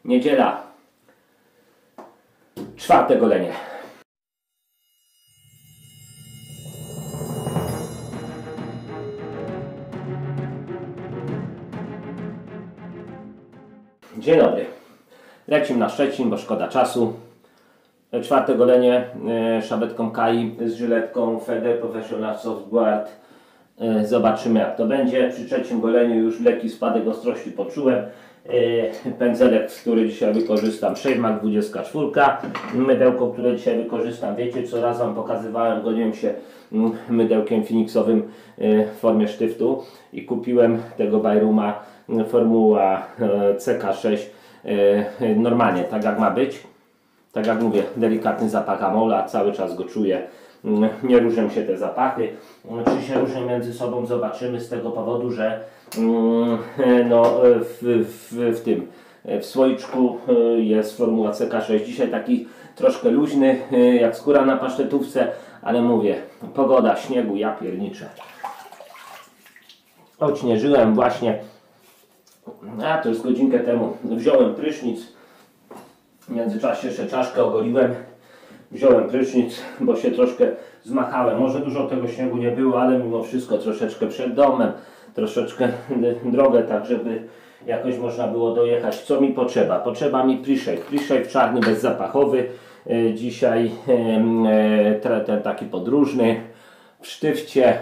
Niedziela, 4. golenie. Dzień dobry. Lecimy na Szczecin, bo szkoda czasu. 4. golenie szabetką Kai z żyletką Feder Professional Softguard. Zobaczymy, jak to będzie. Przy 3. goleniu już lekki spadek ostrości poczułem. Pędzelek, który dzisiaj wykorzystam, Shavemak 24. Mydełko, które dzisiaj wykorzystam, wiecie, co raz Wam pokazywałem, goniłem się mydełkiem Phoenixowym w formie sztyftu i kupiłem tego Byruma Formuła CK6 normalnie, tak jak ma być. Tak jak mówię, delikatny zapach amola, cały czas go czuję. Nie różnią się te zapachy. Czy się różnią między sobą, zobaczymy, z tego powodu, że no, w słoiczku jest formuła CK6. Dzisiaj taki troszkę luźny, jak skóra na pasztetówce, ale mówię, pogoda śniegu, ja pierniczę. Odśnieżyłem właśnie, to już godzinkę temu, wziąłem prysznic. W międzyczasie jeszcze czaszkę ogoliłem. Wziąłem prysznic, bo się troszkę zmachałem. Może dużo tego śniegu nie było, ale mimo wszystko troszeczkę przed domem, troszeczkę drogę, tak żeby jakoś można było dojechać. Co mi potrzeba? Potrzeba mi pre-shave czarny, bezzapachowy. Dzisiaj ten taki podróżny w sztywcie.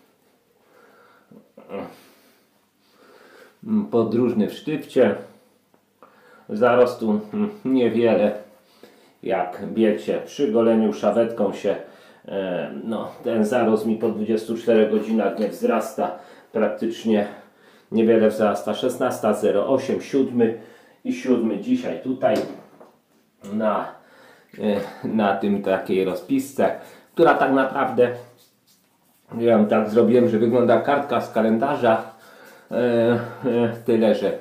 Podróżny w sztywcie. Zarostu niewiele, jak wiecie, przy goleniu szawetką się no, ten zarost mi po 24 godzinach nie wzrasta, praktycznie niewiele wzrasta. 16:08, 7 dzisiaj tutaj na tym takiej rozpisce, która tak naprawdę, ja ją tak zrobiłem, że wygląda kartka z kalendarza, tyle że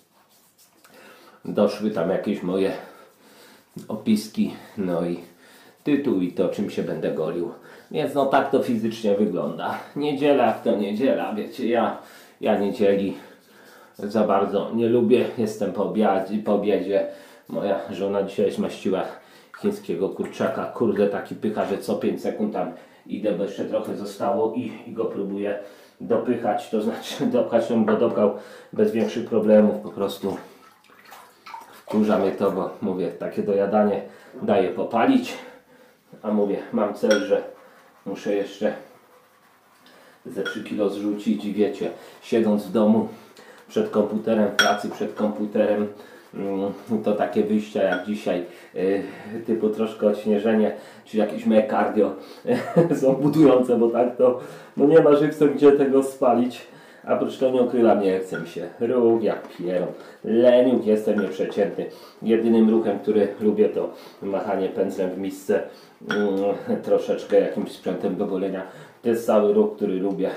doszły tam jakieś moje opiski, no i tytuł i to, czym się będę golił. Więc no tak to fizycznie wygląda. Niedziela jak to niedziela, wiecie, ja niedzieli za bardzo nie lubię. Jestem po obiedzie. Moja żona dzisiaj zmaściła chińskiego kurczaka. Kurde, taki pycha, że co 5 sekund tam idę, bo jeszcze trochę zostało i go próbuję dopychać. To znaczy dopchać, żebym go dopchał bez większych problemów, po prostu. Wkurza mnie to, bo mówię, takie dojadanie daje popalić, a mówię, mam cel, że muszę jeszcze ze 3 kg zrzucić i wiecie, siedząc w domu przed komputerem, w pracy przed komputerem, to takie wyjścia jak dzisiaj, typu troszkę odśnieżenie, czy jakieś moje cardio są budujące, bo tak to no nie ma żywcem gdzie tego spalić. A oprócz tego nie ukrywa mnie, chce mi się ruch jak pieron. Leniuch, jestem nieprzeciętny. Jedynym ruchem, który lubię, to machanie pędzlem w misce, troszeczkę jakimś sprzętem do golenia. To jest cały ruch, który lubię.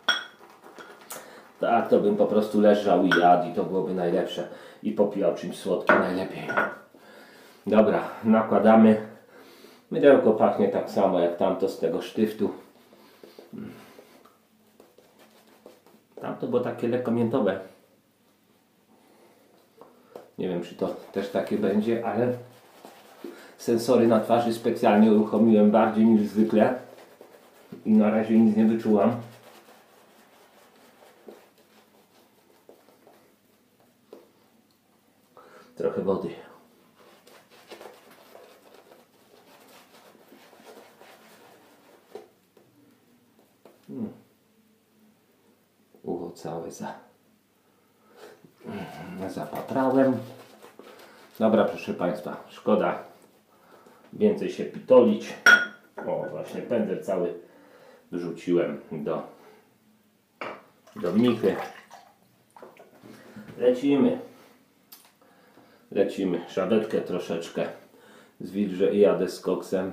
Tak, to bym po prostu leżał i jadł i to byłoby najlepsze. I popijał czymś słodkim najlepiej. Dobra, nakładamy. Mydełko pachnie tak samo jak tamto z tego sztyftu. Tamto było takie lekko miętowe. Nie wiem, czy to też takie będzie, ale sensory na twarzy specjalnie uruchomiłem bardziej niż zwykle i na razie nic nie wyczułam. Trochę wody. Ucho całe zapatrałem. Dobra, proszę Państwa, szkoda więcej się pitolić. O, właśnie pędzel cały wrzuciłem do mnichy. Lecimy. Szabetkę troszeczkę zwilżę i jadę z koksem.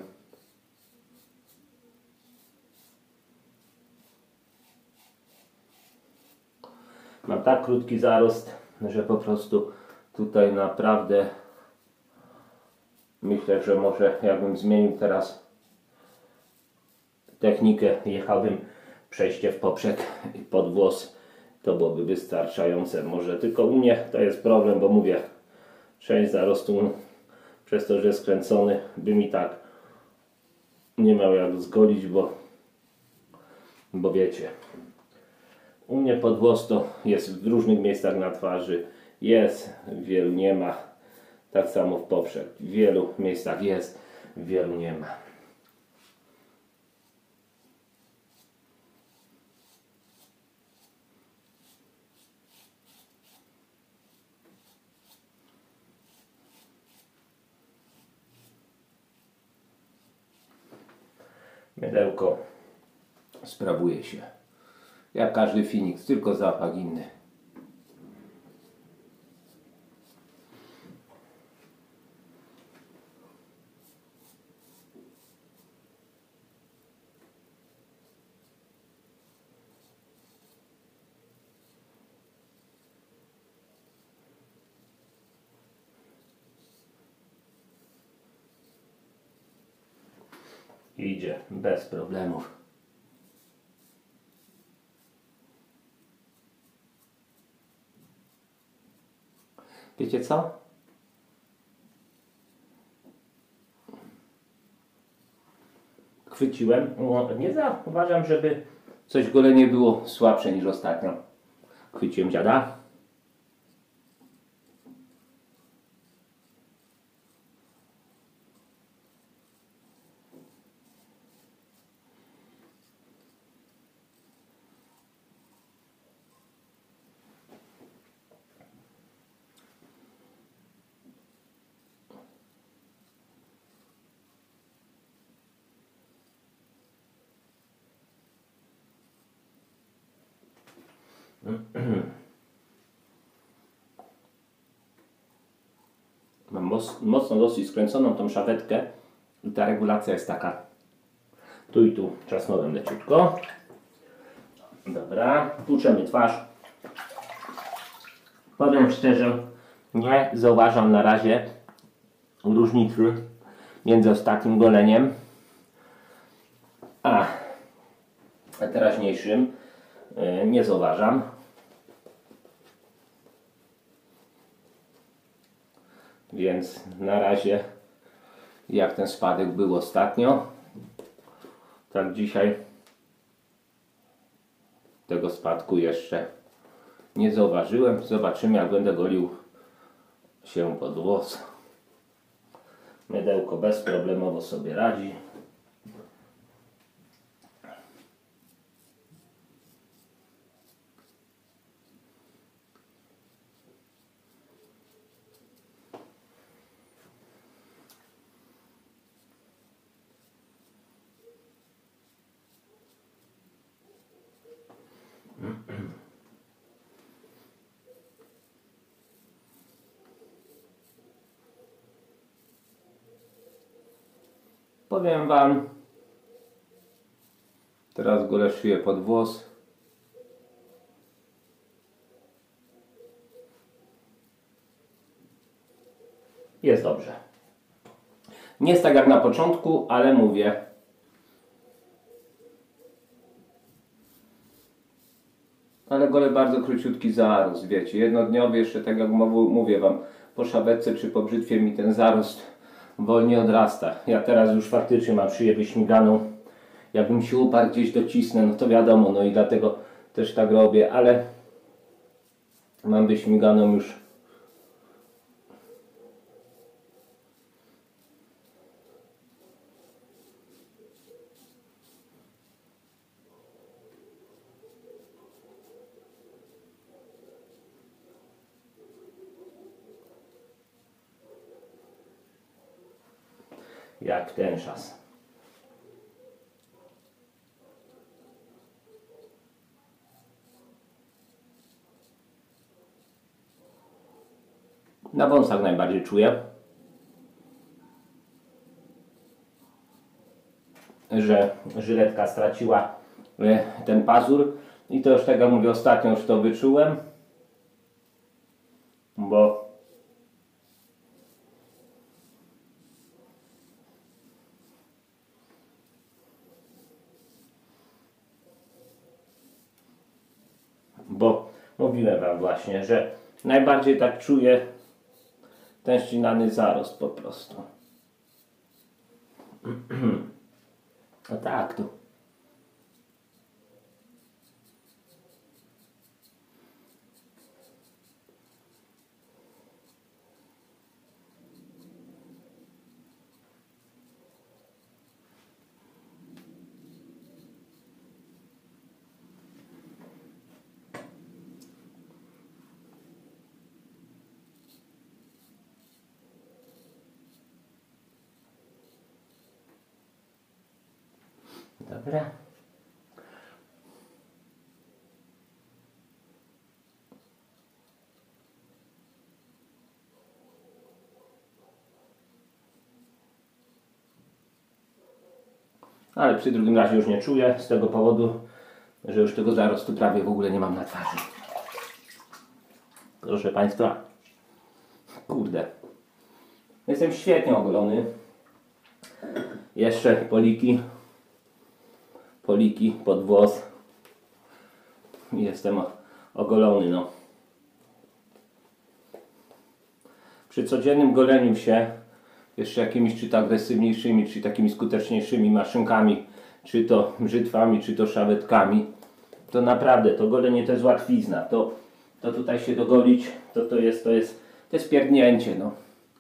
Mam tak krótki zarost, że po prostu tutaj naprawdę myślę, że może jakbym zmienił teraz technikę, jechałbym przejście w poprzek i pod włos, to byłoby wystarczające. Może tylko u mnie to jest problem, bo mówię, część zarostu przez to, że jest skręcony, by mi tak nie miał jak zgolić, bo wiecie, u mnie podwłos to jest w różnych miejscach na twarzy, jest, w wielu nie ma, tak samo w poprzek, w wielu miejscach jest, w wielu nie ma. Mydełko sprawuje się jak każdy Phoenix, tylko zapach inny. Idzie bez problemów. Wiecie co? Chwyciłem. Nie zauważam, żeby coś golenie było słabsze niż ostatnio. Chwyciłem dziada. Mam mocno dosyć skręconą tą szawetkę i ta regulacja jest taka. Tu i tu trzasnąłem leciutko. Dobra, tłuczemy twarz. Powiem szczerze, nie zauważam na razie różnicy między ostatnim goleniem a teraźniejszym. Nie zauważam. Więc na razie jak ten spadek był ostatnio, tak dzisiaj tego spadku jeszcze nie zauważyłem. Zobaczymy, jak będę golił się pod włos. Mydełko bezproblemowo sobie radzi. Powiem wam, teraz go leszuję pod włos. Jest dobrze. Nie jest tak jak na początku, ale mówię. Ale golę bardzo króciutki zarost, wiecie. Jednodniowy jeszcze, tak jak mówię wam, po szawetce czy po brzytwie mi ten zarost wolniej odrasta. Ja teraz już faktycznie mam szyję wyśmiganą. Jakbym się uparł gdzieś docisnę, no to wiadomo, no i dlatego też tak robię, ale mam wyśmiganą już. Jak w ten czas. Na wąsach najbardziej czuję, że żyletka straciła ten pazur i to już, tak jak mówię, ostatnio już to wyczułem, bo mówiłem wam właśnie, że najbardziej tak czuję ten ścinany zarost po prostu. No tak tu. Dobra. Ale przy drugim razie już nie czuję z tego powodu, że już tego zarostu prawie w ogóle nie mam na twarzy. Proszę Państwa, kurde, jestem świetnie ogolony. Jeszcze poliki pod włos. Jestem ogolony, no. Przy codziennym goleniu się jeszcze jakimiś czy to agresywniejszymi, czy takimi skuteczniejszymi maszynkami, czy to brzytwami, czy to szawetkami, to naprawdę to golenie to jest łatwizna. To tutaj się dogolić, to jest pierdnięcie, no.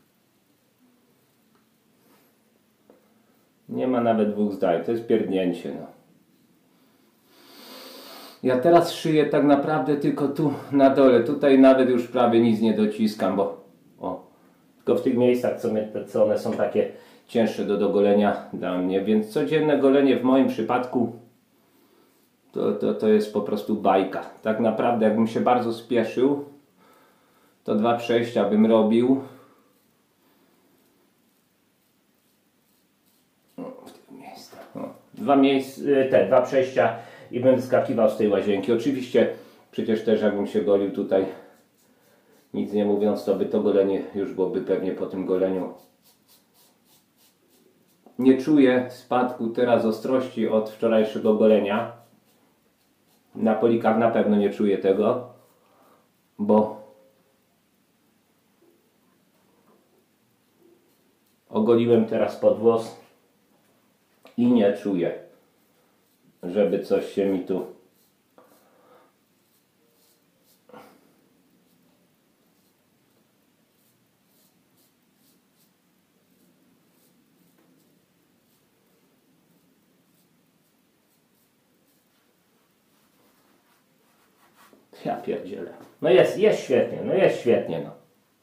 Nie ma nawet dwóch zdań, to jest pierdnięcie, no. Ja teraz szyję tak naprawdę tylko tu na dole, tutaj nawet już prawie nic nie dociskam, bo tylko w tych miejscach, co one są takie cięższe do dogolenia dla mnie, więc codzienne golenie w moim przypadku to jest po prostu bajka. Tak naprawdę jakbym się bardzo spieszył, to 2 przejścia bym robił. W tych miejscach. 2 przejścia i bym wyskakiwał z tej łazienki. Oczywiście przecież też jakbym się golił tutaj, nic nie mówiąc, to by to golenie już byłoby pewnie po tym goleniu. Nie czuję spadku teraz ostrości od wczorajszego golenia. Na polikach na pewno nie czuję tego, bo ogoliłem teraz pod włos i nie czuję, żeby coś się mi tu ja pierdzielę. No jest świetnie, no jest świetnie, no.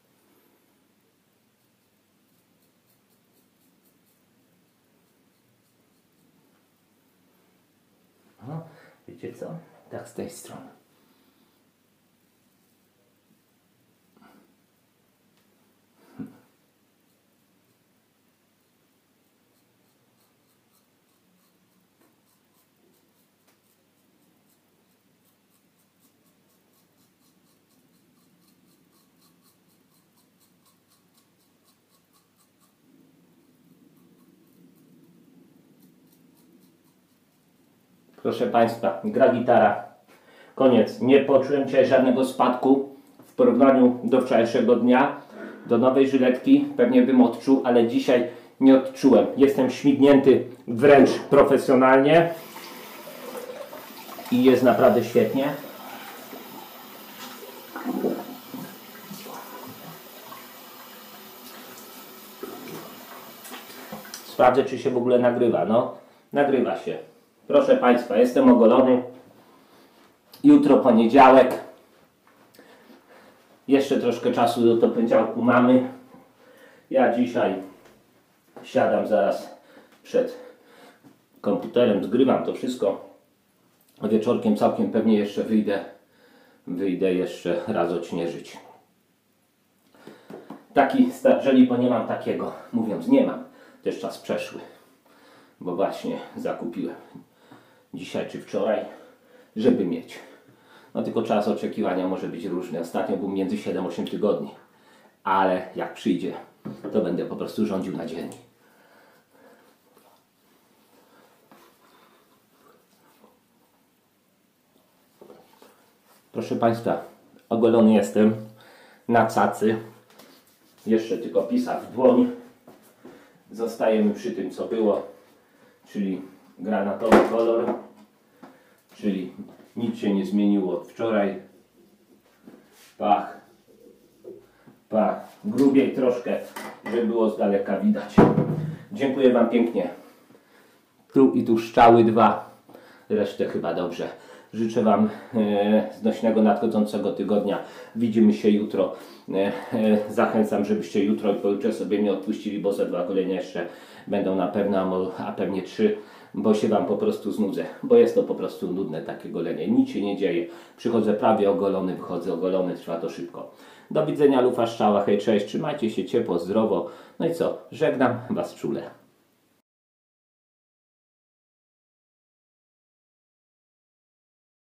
No, wiecie co? Tak z tej strony. Proszę Państwa, gra gitara. Koniec. Nie poczułem dzisiaj żadnego spadku w porównaniu do wczorajszego dnia. Do nowej żyletki pewnie bym odczuł, ale dzisiaj nie odczułem. Jestem śmignięty wręcz profesjonalnie i jest naprawdę świetnie. Sprawdzę, czy się w ogóle nagrywa. No, nagrywa się. Proszę Państwa, jestem ogolony. Jutro poniedziałek. Jeszcze troszkę czasu do poniedziałku mamy. Ja dzisiaj siadam zaraz przed komputerem, zgrywam to wszystko. Wieczorkiem całkiem pewnie jeszcze wyjdę jeszcze raz odśnieżyć. Taki jeżeli bo nie mam takiego, mówiąc nie mam, też czas przeszły, bo właśnie zakupiłem dzisiaj czy wczoraj, żeby mieć. No tylko czas oczekiwania może być różny. Ostatnio był między 7-8 tygodni, ale jak przyjdzie, to będę po prostu rządził na dzielni. Proszę Państwa, ogolony jestem na cacy. Jeszcze tylko pisak w dłoń. Zostajemy przy tym, co było, czyli granatowy kolor, czyli nic się nie zmieniło od wczoraj. Pach, pach, grubiej troszkę, żeby było z daleka widać. Dziękuję Wam pięknie. Tu i tu szczały 2, resztę chyba dobrze. Życzę Wam znośnego nadchodzącego tygodnia. Widzimy się jutro. Zachęcam, żebyście jutro i pojutrze sobie nie odpuścili, bo ze 2 golenia jeszcze będą na pewno, a pewnie 3, bo się Wam po prostu znudzę, bo jest to po prostu nudne takie golenie. Nic się nie dzieje. Przychodzę prawie ogolony, wychodzę ogolony, trwa to szybko. Do widzenia, lufa szczała, hej, cześć, trzymajcie się ciepło, zdrowo. No i co, żegnam Was czule.